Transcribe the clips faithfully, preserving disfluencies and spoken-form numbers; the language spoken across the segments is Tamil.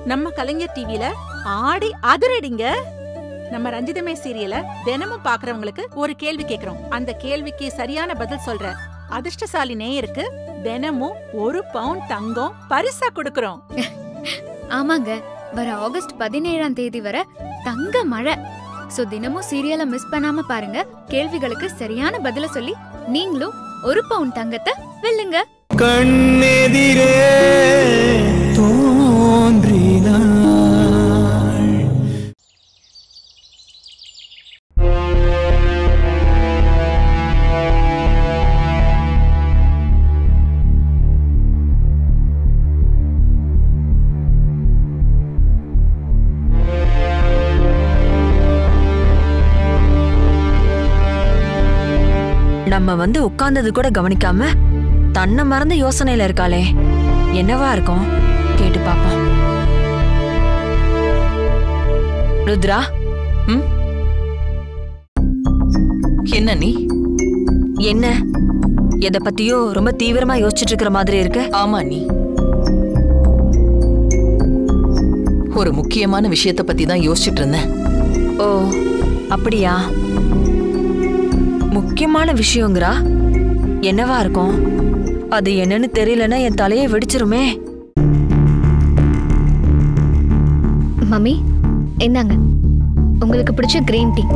நம்ம கலைஞர் டிவில ஆடி அதிரடிங்க. நம்ம ரஞ்சிதமே சீரியல தினமும் பாக்குறவங்களுக்கு ஒரு கேள்வி கேக்குறோம். அந்த கேள்விக்கு சரியான பதில் சொல்ற அதிர்ஷ்டசாலி நேயருக்கு தினமும் ஒரு பவுன் தங்கம் பரிசா கொடுக்கறோம். ஆமாங்க, வர ஆகஸ்ட் பதினேழாம் தேதி வர தங்க மழை. சோ தினமும் சீரியலை மிஸ் பண்ணாம பாருங்க. கேள்விகளுக்கு சரியான பதில சொல்லி நீங்களும் ஒரு பவுன் தங்கத்தை வெல்லுங்க. கண்ணெதிரே தோன்றினாள். நம்ம வந்து உட்கார்ந்தது கூட கவனிக்காம தன்னை மறந்த யோசனையில இருக்காளே, என்னவா இருக்கும் கேட்டு பாப்போம். ருத்ரா, ம் என்ன நீ? என்ன எதை பத்தியோ ரொம்ப தீவிரமா யோசிச்சுட்டு இருக்கிற மாதிரி இருக்கு. ஆமா, நீ ஒரு முக்கியமான விஷயத்த பத்தி தான் யோசிச்சுட்டு இருந்தேன். ஓ அப்படியா? முக்கியமான விஷயங்கிறா? என்னவா இருக்கும்? அது என்னன்னு தெரியலன்னா என் தலையை வெடிச்சிருமே. மம்மி, என்னங்க உங்களுக்கு பிடிச்ச கிரீன் டீ?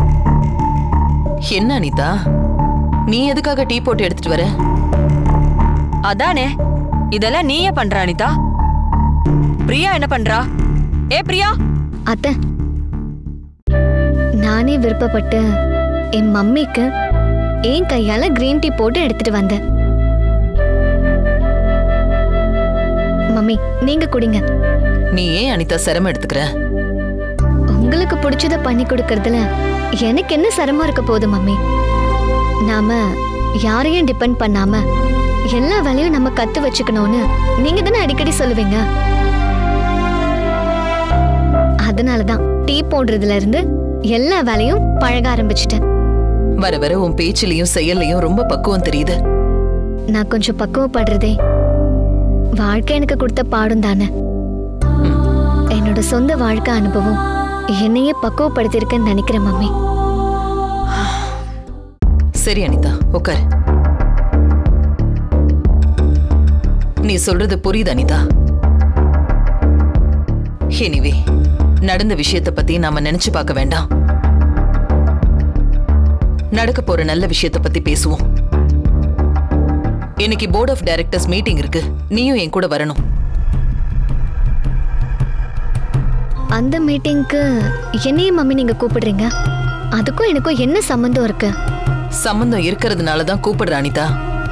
என்ன அனிதா, நீ எதுக்காக டீ போட்டு எடுத்துட்டு வர? அதானே, இதெல்லாம் நீயே பண்ற அனிதா. பிரியா என்ன பண்றா? ஏ பிரியா. அத்தை, நானே விருப்பப்பட்டு என் மம்மிக்கு என் கையால கிரீன் டீ போட்டு எடுத்துட்டு வந்தேன். மம்மி, நீங்க குடிங்க. நீ ஏன் அனிதா சிரமம் எடுத்துக்கிற? உங்களுக்கு பிடிச்சத பண்ணி கொடுக்கறதுல எனக்கு என்ன சிரமம் இருக்க போகுது மம்மி? நாம யாரையும் டிபெண்ட் பண்ணாம எல்லா வேலையும் நம்ம கத்து வச்சுக்கணும்னு நீங்க தானே அடிக்கடி சொல்லுவீங்க. அதனாலதான் டீ போடுறதுல இருந்து எல்லா வேலையும் பழக ஆரம்பிச்சிட்டேன். வர வர உன் பேச்சிலையும் செயல்லையும் ரொம்ப பக்குவம் தெரியுது. நான் கொஞ்சம் பக்குவப்படுறதே வாழ்க்கை எனக்கு கொடுத்த பாடம் தானே. என்னோட சொந்த வாழ்க்கை அனுபவம் என்னையே பக்குவப்படுத்திருக்கேன்னு நினைக்கிறேன் மம்மி. சரி அனிதா, உட்கார். நீ சொல்றது புரியுது அனிதா. எனிவே, நடந்த விஷயத்தை பத்தி நாம நினைச்சு பார்க்க வேண்டாம். நடக்க போற நல்ல விஷயத்தை பத்தி பேசுவோம். இன்னைக்கு போர்ட் ஆஃப் டைரக்டர்ஸ் மீட்டிங் இருக்கு. நீயும் என் கூட வரணும். அந்த மீட்டிங்க்கு என்னையும் மம்மி நீங்க கூப்பிடுறீங்க? அதுக்கும் எனக்கும் என்ன சம்பந்தம் இருக்கு? சம்பந்தம் இருக்கிறதுனால தான் கூப்பிடுற அனிதா.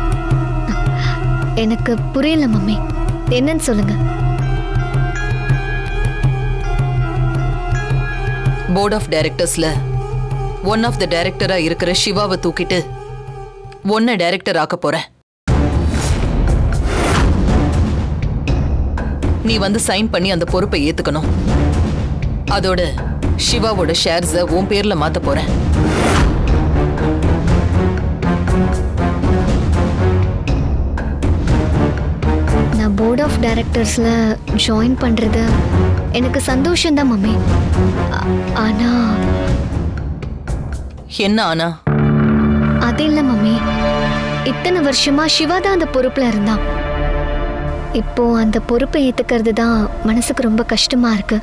எனக்கு புரியல மம்மி, என்னன்னு சொல்லுங்க. போர்ட் ஆஃப் டைரக்டர்ஸ்ல ஒன் ஆஃப் த டைரக்டரா இருக்கிற சிவாவை தூக்கிட்டு ஒன்ன டைரக்டர் ஆக்க போறேன். நீ வந்து சைன் பண்ணி அந்த பொறுப்பை ஏத்துக்கணும். அதோட சிவாவோட ஷேர்ஸ உன் பேர்ல மாத்த போறேன். நான் போர்ட் ஆஃப் டைரக்டர்ஸ்ல ஜாயின் பண்றது எனக்கு சந்தோஷம் தான் மம்மி. ஆனா என்ன ஆனா? அது இல்ல மம்மி, இத்தனை வருஷமா சிவா தான் அந்த பொறுப்புல இருந்தான். இப்போ அந்த பொறுப்பை ஏத்துக்கிறது தான் மனசுக்கு ரொம்ப கஷ்டமா இருக்கு.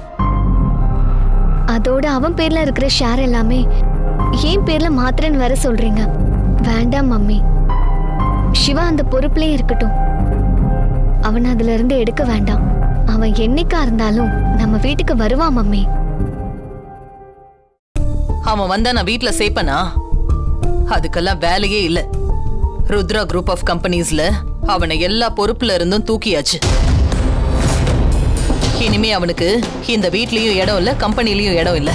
அதோட அவன் பேர்ல இருக்கிற ஷேர் எல்லாமே என் பேர்ல மாத்திரன்னு வேற சொல்றீங்க. வேண்டாம் மம்மி, சிவா அந்த பொறுப்புலயே இருக்கட்டும். அவன் அதுல இருந்து எடுக்க வேண்டாம். அவன் என்னைக்கா இருந்தாலும் நம்ம வீட்டுக்கு வருவான் மம்மி. அவன் வந்தா நான் வீட்டுல சேப்பனா? அதுக்கெல்லாம் வேலையே இல்ல. ருத்ரா குரூப் ஆஃப் கம்பெனிஸ்ல அவனை எல்லா பொறுப்புல இருந்தும் தூக்கியாச்சு. இனிமே அவனுக்கு இந்த வீட்லயும் இடம் இல்ல, கம்பெனிலயும் இடம் இல்ல.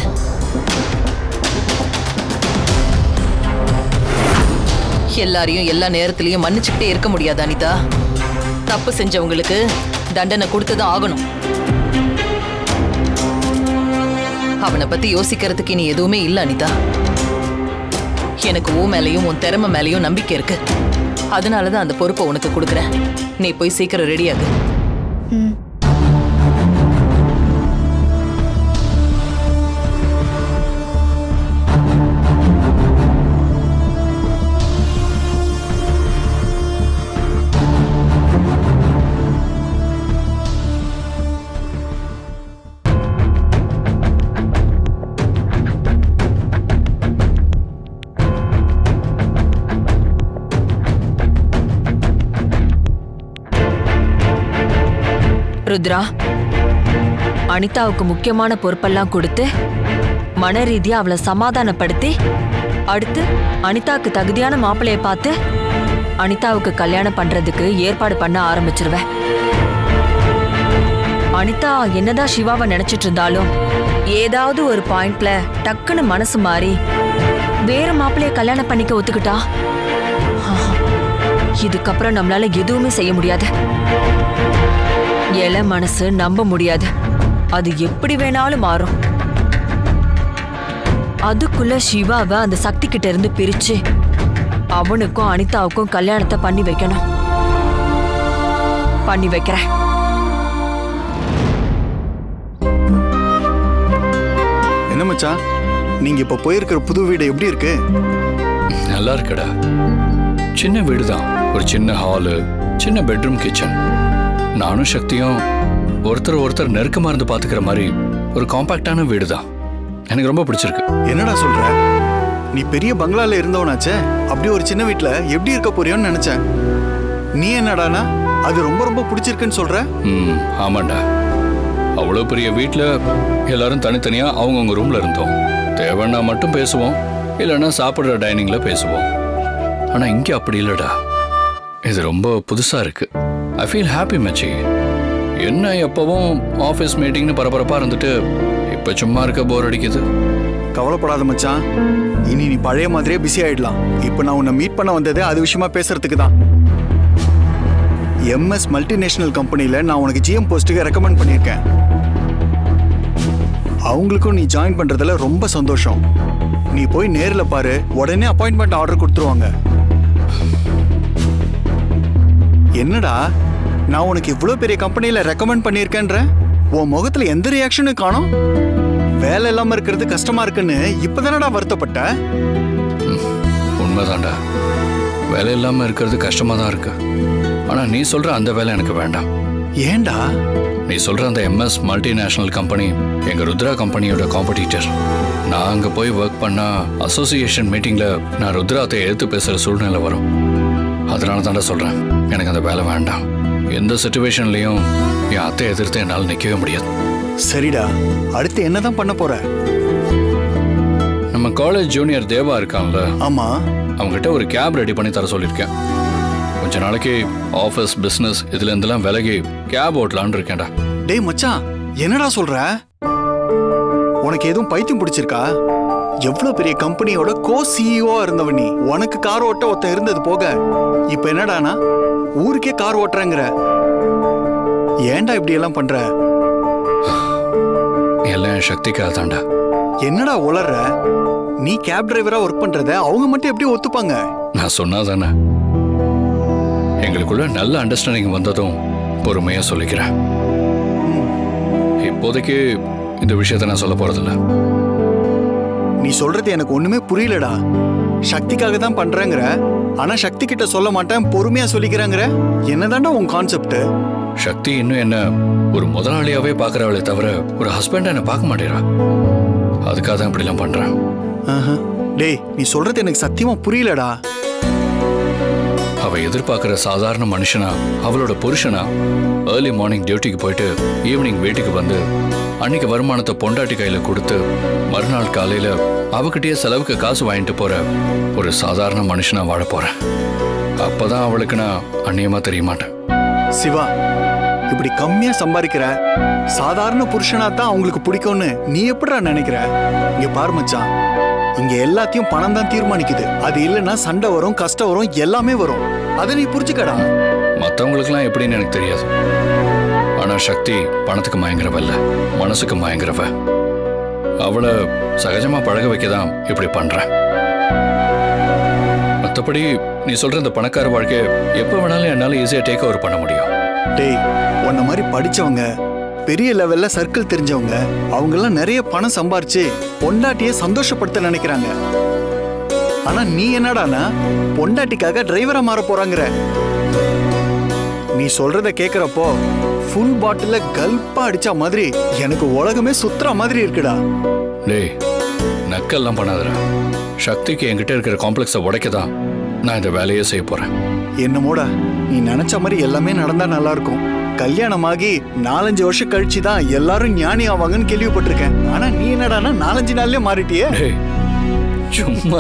எல்லாரையும் எல்லா நேரத்திலயும் மன்னிச்சுக்கிட்டே இருக்க முடியாது அனிதா. தப்பு செஞ்சவங்களுக்கு தண்டனை கொடுத்துதான் ஆகணும். அவனை பத்தி யோசிக்கிறதுக்கு இனி எதுவுமே இல்ல அனிதா. எனக்கு உன் மேலையும் உன் திறமை மேலையும் நம்பிக்கை இருக்கு. அதனாலதான் அந்த பொறுப்பை உனக்கு கொடுக்குறேன். நீ போய் சீக்கிரம் ரெடியாகு. ருத்ரா, அனிதாவுக்கு முக்கியமான பொறுப்பெல்லாம் கொடுத்து மன ரீதியா அவளை சமாதானப்படுத்தி அடுத்து அனிதாவுக்கு தகுதியான மாப்பிள்ளைய பார்த்து அனிதாவுக்கு கல்யாணம் பண்றதுக்கு ஏற்பாடு பண்ண ஆரம்பிச்சிருவேன். அனிதா என்னதான் சிவாவை நினைச்சிட்டு இருந்தாலும் ஏதாவது ஒரு பாயிண்ட்ல டக்குன்னு மனசு மாறி வேற மாப்பிள்ளைய கல்யாணம் பண்ணிக்க ஒத்துக்கிட்டா இதுக்கப்புறம் நம்மளால எதுவுமே செய்ய முடியாது. இள மனசு நம்ப முடியாது, அது எப்படி வேணாலும் மாறும். அதுக்குள்ள சிவாவை அந்த சக்தி கிட்ட இருந்து பிரிச்சு அவனுக்கும் அனிதாவுக்கும் கல்யாணத்தை பண்ணி வைக்கணும். பண்ணி வைக்கிறேன். என்ன மச்சான், நீங்க இப்ப போயிருக்கிற புது வீடு எப்படி இருக்கு? நல்லா இருக்குடா. சின்ன வீடு தான், ஒரு சின்ன ஹாலு, சின்ன பெட்ரூம், கிச்சன். நானும் சக்தியும் ஒருத்தர் ஒருத்தர் நெருக்கமா இருந்து பாத்துக்கிற மாதிரி ஒரு காம்பாக்டான வீடு தான். எனக்கு ரொம்ப பிடிச்சிருக்கு. என்னடா சொல்ற? நீ பெரிய பங்களால இருந்தவனாச்சே, அப்படி ஒரு சின்ன வீட்டுல எப்படி இருக்க போறியோன்னு நினைச்சேன். நீ என்னடானா அது ரொம்ப ரொம்ப பிடிச்சிருக்குன்னு சொல்ற? ம் ஆமாண்டா. அவ்வளோ பெரிய வீட்டில் எல்லாரும் தனித்தனியா அவங்கவுங்க ரூம்ல இருந்தோம். தேவைன்னா மட்டும் பேசுவோம், இல்லைன்னா சாப்பிட்ற டைனிங்ல பேசுவோம். ஆனா இங்கே அப்படி இல்லடா. இது ரொம்ப புதுசா இருக்கு. ஐ ஃபீல் ஹாப்பி மச்சி. என்ன எப்பவும் ஆஃபீஸ் மீட்டிங்னு பரபரப்பா இருந்துட்டு இப்ப சும்மா இருக்க போர் அடிக்குது. கவலைப்படாத மச்சான், இனி நீ பழைய மாதிரியே பிஸி ஆயிடலாம். இப்ப நான் உன்னை மீட் பண்ண வந்தது அது விஷயமா பேசுறதுக்கு தான். எம்எஸ் மல்டிநேஷனல் கம்பெனில நான் உனக்கு ஜிஎம் போஸ்ட்டுக்கு ரெக்கமெண்ட் பண்ணியிருக்கேன். அவங்களுக்கும் நீ ஜாயின் பண்றதுல ரொம்ப சந்தோஷம். நீ போய் நேரில் பாரு, உடனே அப்பாயின்மெண்ட் ஆர்டர் கொடுத்துருவாங்க. என்னடா நான் உனக்கு இவ்வளவு பெரிய கம்பெனில ரெக்கமெண்ட் பண்ணியிருக்கேன்ற உன் முகத்துல எந்த ரியாக்ஷனும் காணோம்? வேலை இல்லாம இருக்கிறது கஷ்டமா இருக்குன்னு இப்பதானடா வருத்தப்பட்ட? உண்மைதான்டா, வேலை இல்லாம இருக்கிறது கஷ்டமா தான் இருக்கு. ஆனா நீ சொல்ற அந்த வேலை எனக்கு வேண்டாம். ஏண்டா? நீ சொல்ற அந்த எம்எஸ் மல்டிநேஷனல் கம்பெனி எங்க ருத்ரா கம்பெனியோட காம்படிட்டர். நான் அங்க போய் ஒர்க் பண்ணா அசோசியேஷன் மீட்டிங்ல நான் ருத்ராத்தை எடுத்து பேசுற சூழ்நிலை வரும். அதனால தான்டா சொல்றேன், எனக்கு அந்த வேலை வேண்டாம். எந்த சிச்சுவேஷன்லயும் என் அத்தை எதிர்த்து என்னால் நிற்கவே முடியாது. சரிடா, அடுத்து என்னதான் பண்ண போற? நம்ம காலேஜ் ஜூனியர் தேவா இருக்கான்ல, ஆமா, அவங்ககிட்ட ஒரு கேப் ரெடி பண்ணி தர சொல்லியிருக்கேன். கொஞ்ச நாளைக்கு ஆஃபீஸ் பிஸ்னஸ் இதுல இருந்தெல்லாம் விலகி கேப் ஓட்டலான்னு இருக்கேன்டா. டேய் மச்சான், என்னடா சொல்ற? உனக்கு எதுவும் பைத்தியம் பிடிச்சிருக்கா? எவ்வளவு பெரிய கம்பெனியோட கோ சிஇஓ இருந்தவன் நீ. உனக்கு கார் ஓட்ட ஒருத்தன் இருந்தது போக இப்ப என்னடானா ஊருக்கே கார் ஓட்டுறங்கிற. ஏன்டா இப்படி எல்லாம் பண்ற? எல்லாம் சக்திக்காக தாண்டா. என்னடா உளற? நீ கேப் டிரைவரா ஒர்க் பண்றத அவங்க மட்டும் எப்படி ஒத்துப்பாங்க? நான் சொன்னாதானே. எங்களுக்குள்ள நல்ல அண்டர்ஸ்டாண்டிங் வந்ததும் பொறுமையா சொல்லிக்கிறேன். இப்போதைக்கு இந்த விஷயத்த நான் சொல்ல போறதில்ல. நீ சொல்றது எனக்கு ஒண்ணுமே புரியலடா. சக்திக்காக தான் பண்றேங்கிற, ஆனா சக்தி கிட்ட சொல்ல மாட்டேன், பொறுமையா சொல்லிக்கிறாங்கிற. என்னதான்டா உன் கான்செப்ட்? சக்தி இன்னும் என்ன ஒரு முதலாளியாவே பாக்குறவளே தவிர ஒரு ஹஸ்பண்டா என்ன பார்க்க மாட்டேறா. அதுக்காக தான் இப்படி எல்லாம் பண்றேன். டேய், நீ சொல்றது எனக்கு சத்தியமா புரியலடா. அவ எதிர்பார்க்கிற சாதாரண மனுஷனா, அவளோட புருஷனா, ஏர்லி மார்னிங் டியூட்டிக்கு போயிட்டு ஈவினிங் வீட்டுக்கு வந்து அன்னைக்கு வருமானத்தை பொண்டாட்டி கையில கொடுத்து மறுநாள் காலையில அவகிட்டயே செலவுக்கு காசு வாங்கிட்டு போற ஒரு சாதாரண மனுஷனா வாழ போறேன். அப்பதான் அவளுக்கு நான் அந்நியமா தெரிய மாட்டேன். சிவா, இப்படி கம்மியா சம்பாதிக்கிற சாதாரண புருஷனா தான் அவங்களுக்கு பிடிக்கும்னு நீ எப்படிடா நினைக்கிற? இங்க பாரு மச்சான், இங்க எல்லாத்தையும் பணம் தான் தீர்மானிக்குது. அது இல்லைன்னா சண்டை வரும், கஷ்டம் வரும், எல்லாமே வரும். அதை நீ புரிஞ்சுக்கடா. மற்றவங்களுக்குலாம் எப்படின்னு எனக்கு தெரியாது. ஆனா சக்தி பணத்துக்கு மயங்குறவ இல்ல, மனசுக்கு மயங்குறவ. அவளை சகஜமா பழக வைக்கதான் இப்படி பண்றேன். மற்றபடி நீ சொல்ற இந்த பணக்கார வாழ்க்கை எப்ப வேணாலும் என்னால ஈஸியா டேக் ஓவர் பண்ண முடியும். டேய், உன்ன மாதிரி படிச்சவங்க, பெரிய லெவல்ல சர்க்கிள் தெரிஞ்சவங்க, அவங்க எல்லாம் நிறைய பணம் சம்பாரிச்சு பொண்டாட்டியை சந்தோஷப்படுத்த நினைக்கிறாங்க. ஆனா நீ என்னடானா பொண்டாட்டிக்காக டிரைவரா மாற போறாங்கிற. நீ சொல்றத கேக்குறப்போ ஃபுல் பாட்டில கல்பா அடிச்ச மாதிரி எனக்கு உலகமே சுத்துற மாதிரி இருக்குடா. டேய், நக்கெல்லாம் பண்ணாதடா. சக்திக்கு என்கிட்ட இருக்கிற காம்ப்ளெக்ஸை உடைக்கதான் நான் இந்த வேலையே செய்ய போறேன். என்னமோடா, நீ நினைச்ச மாதிரி எல்லாமே நடந்தா நல்லா இருக்கும். கல்யாணமாகி நாலஞ்சு வருஷம் கழிச்சு தான் எல்லாரும் ஞானி ஆவாங்கன்னு கேள்விப்பட்டிருக்கேன். ஆனா நீ என்னடானா நாலஞ்சு நாள்லயே மாறிட்டியே. சும்மா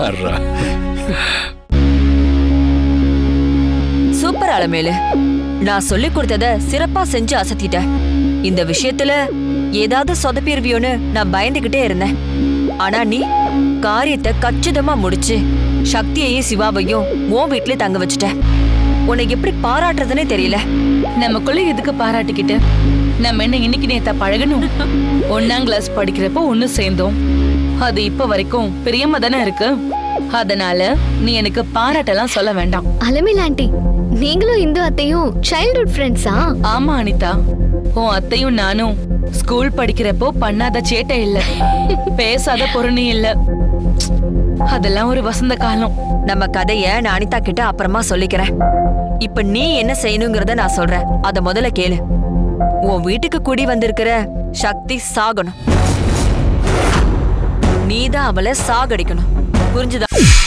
சூப்பர் அலமேலு, நான் சொல்லி கொடுத்தத சிறப்பா செஞ்சு அசத்திட்ட. இந்த விஷயத்துல ஏதாவது சொதப்பிருவியோன்னு நான் பயந்துகிட்டே இருந்தேன். ஆனா நீ காரியத்தை கச்சிதமா முடிச்சு சக்தியையும் சிவாவையும் உன் வீட்லயே தங்க வச்சுட்ட. உனக்கு எப்படி பாராட்டுறதுன்னே தெரியல. நமக்குள்ள எதுக்கு பாராட்டிக்கிட்டு? நம்ம என்ன இன்னைக்கு நேத்தா பழகணும்? ஒன்னாம் கிளாஸ் படிக்கிறப்போ ஒண்ணு சேர்ந்தோம். அது இப்ப வரைக்கும் பிரியமா தானே இருக்கு. அதனால நீ எனக்கு பாராட்டெல்லாம் சொல்ல வேண்டாம். அலமேல் ஆண்டி, நீங்களும் இந்து அத்தையும் சைல்ட்ஹுட் ஃப்ரெண்ட்ஸா? ஆமா அனிதா, உன் அத்தையும் நானும் ஸ்கூல் படிக்கிறப்போ பண்ணாத சேட்டை இல்ல, பேசாத பொருணி இல்ல. அதெல்லாம் ஒரு வசந்த காலம். நம்ம கதைய நான் அனிதா கிட்ட அப்புறமா சொல்லிக்கிறேன். இப்ப நீ என்ன செய்யணுங்கிறத நான் சொல்றேன், அத முதல்ல கேளு. உன் வீட்டுக்கு குடி வந்திருக்கிற சக்தி சாகணும். நீதான் அவளை சாகடிக்கணும். புரிஞ்சுதா?